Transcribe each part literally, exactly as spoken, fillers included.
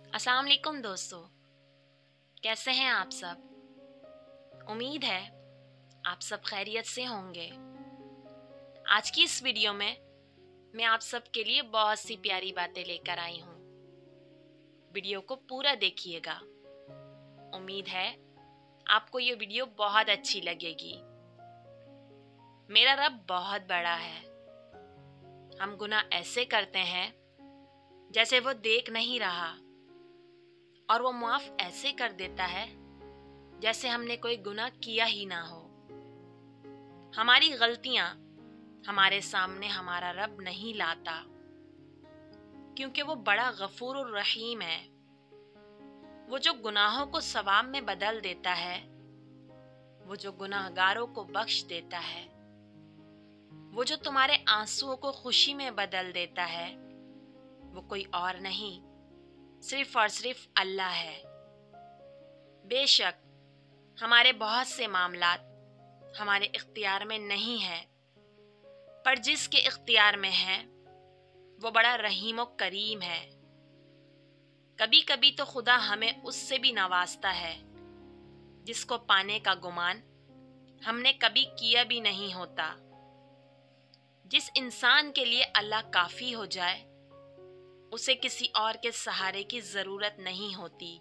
अस्सलाम वालेकुम दोस्तों, कैसे हैं आप सब। उम्मीद है आप सब खैरियत से होंगे। आज की इस वीडियो में मैं आप सब के लिए बहुत सी प्यारी बातें लेकर आई हूँ। वीडियो को पूरा देखिएगा। उम्मीद है आपको ये वीडियो बहुत अच्छी लगेगी। मेरा रब बहुत बड़ा है। हम गुनाह ऐसे करते हैं जैसे वो देख नहीं रहा, और वो माफ ऐसे कर देता है जैसे हमने कोई गुनाह किया ही ना हो। हमारी गलतियां हमारे सामने हमारा रब नहीं लाता, क्योंकि वो बड़ा गफूर और रहीम है। वो जो गुनाहों को सवाब में बदल देता है, वो जो गुनाहगारों को बख्श देता है, वो जो तुम्हारे आंसुओं को खुशी में बदल देता है, वो कोई और नहीं, सिर्फ और सिर्फ अल्लाह है। बेशक हमारे बहुत से मामलात हमारे इख्तियार में नहीं है, पर जिसके इख्तियार में है वो बड़ा रहीम और करीम है। कभी कभी तो खुदा हमें उससे भी नवाजता है जिसको पाने का गुमान हमने कभी किया भी नहीं होता। जिस इंसान के लिए अल्लाह काफ़ी हो जाए, उसे किसी और के सहारे की ज़रूरत नहीं होती।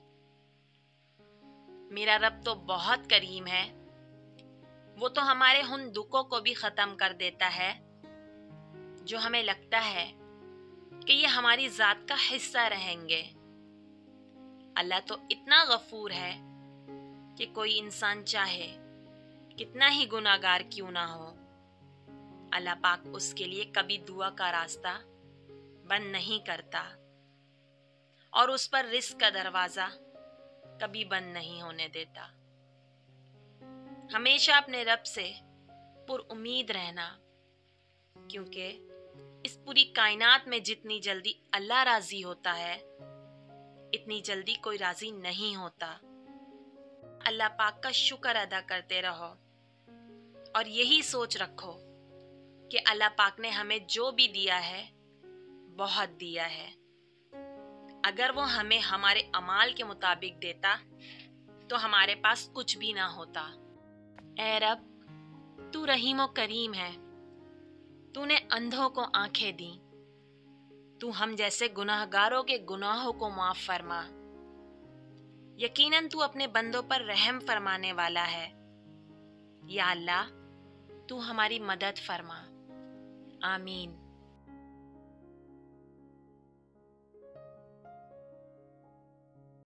मेरा रब तो बहुत करीम है। वो तो हमारे उन दुखों को भी ख़त्म कर देता है जो हमें लगता है कि ये हमारी ज़ात का हिस्सा रहेंगे। अल्लाह तो इतना गफूर है कि कोई इंसान चाहे कितना ही गुनाहगार क्यों ना हो, अल्लाह पाक उसके लिए कभी दुआ का रास्ता बंद नहीं करता, और उस पर रिस्क का दरवाज़ा कभी बंद नहीं होने देता। हमेशा अपने रब से पुरउम्मीद रहना, क्योंकि इस पूरी कायनात में जितनी जल्दी अल्लाह राजी होता है, इतनी जल्दी कोई राजी नहीं होता। अल्लाह पाक का शुक्र अदा करते रहो और यही सोच रखो कि अल्लाह पाक ने हमें जो भी दिया है बहुत दिया है। अगर वो हमें हमारे अमाल के मुताबिक देता तो हमारे पास कुछ भी ना होता। ऐ रब, तू रहीम और करीम है। तूने अंधों को आंखें दी। तू हम जैसे गुनाहगारों के गुनाहों को माफ फरमा। यकीनन तू अपने बंदों पर रहम फरमाने वाला है। या अल्लाह, तू हमारी मदद फरमा। आमीन।